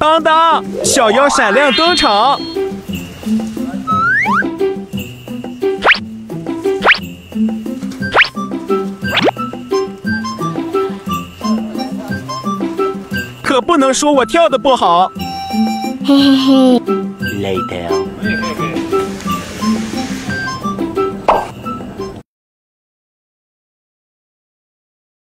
当当，小妖闪亮登场！可不能说我跳得不好。 嘿嘿嘿。 Later.